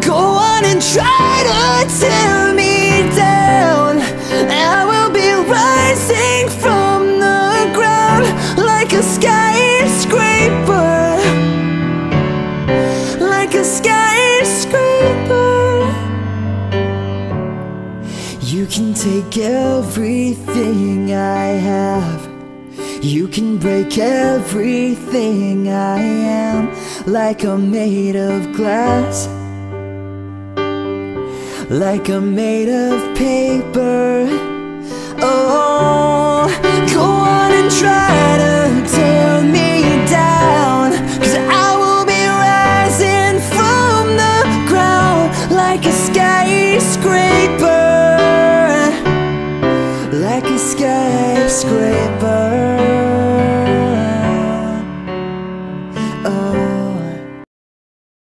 Go on and try to tear me down. I will be rising from the ground like a skyscraper, like a skyscraper. You can take everything I have, you can break everything I am, like I'm made of glass, like I'm made of paper. Oh, go on and try to